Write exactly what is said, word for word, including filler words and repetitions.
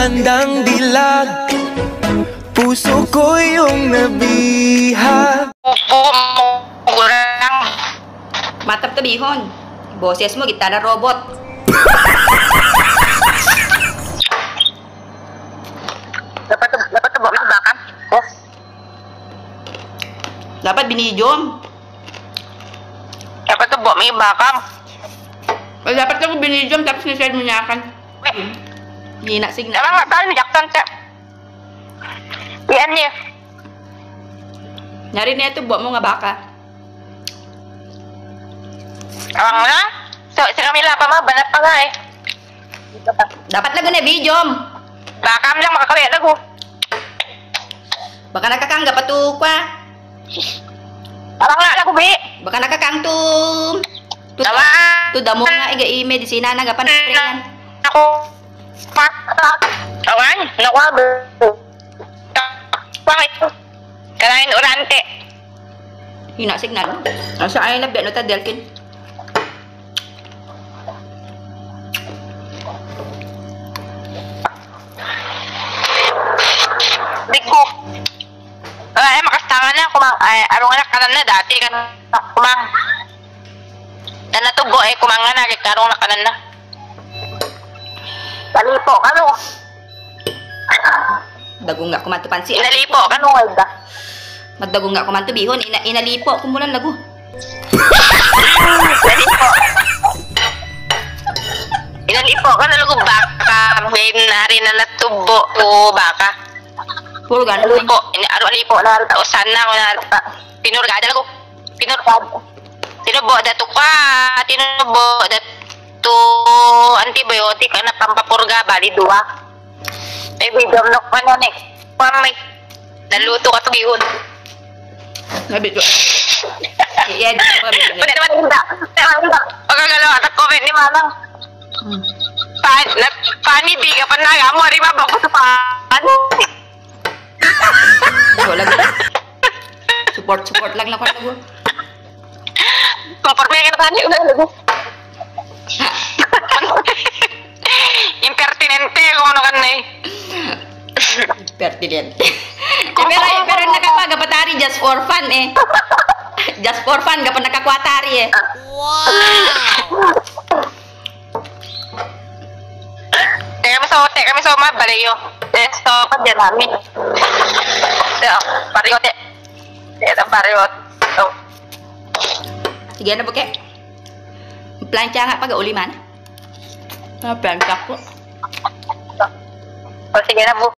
magandang dilag, puso ko yung nabihag. Matap ka bihon. Boses mo, gitara robot. Dapat dapat tubo mo bakam. Oh. Dapat binijom. Dapat tubo mo bakam. O dapat ako binijom tapos nisend mo niya kan. Hina signal. Emang nggak tahu Jackson cek. Iyan niya. Nyari na ito, buat mo nga baka. Awang na? So, si Camila pa ma, banat pa nga eh. Dapat lagu na bijom. Bakam lang makakawin lagu. Baka nakakangga pa to kwa. Awang na lagu bi. Baka nakakang to. To, Tama. to damo nga iga i medisina na gapan yan. Ako. Awang, nakuha ba? Bakit? Kanain urante. Hina signal. Asa ay na biano ta Delkin. Digo. Ay, makastanga na kumang ay arong anak kanan na dati kan kumang. Dan natubo eh kumang nga na karong na kanan na. Nalipo kano. Dagong nga kumanto pansi. Nalipo kano ay da. Magdagong nga kumanto bihon ina inalipo kumulan lagu. Nalipo. Inalipo ka na lagu baka may nari na natubo o baka. Puro gano Lipo, ini aro lipo na ta usan na ko na pinurgada lagu. Pinurgada. Tinubo da to ka, tinubo da to antibiotic na pampapurga bali dua. Ay bidom no ano ni. Pamay. Naluto ka to bihon. Nabi ko. Iya, pa bi. Pwede naman hindi. Pagkagalo at comment ni Manang. Hmm. Pan, na pani biga pa na mo ari ba ko sa pan. So lagu. Support support lang lang ko lagu. Komporme ka na tani udah lagu. Impertinente ko ano kan eh. Pertinent. Eh, pero pero nakapagapatari just for fun eh. Just for fun kapag nakakwatari eh. Wow. Teka kami sa hotel, kami sa uma balayo. Eh, so pa diyan namin. So, pariote. Eh, ang pariote. So, Sige na buke. Plancha nga pag uliman. Ah, plancha ko. o sige na mo.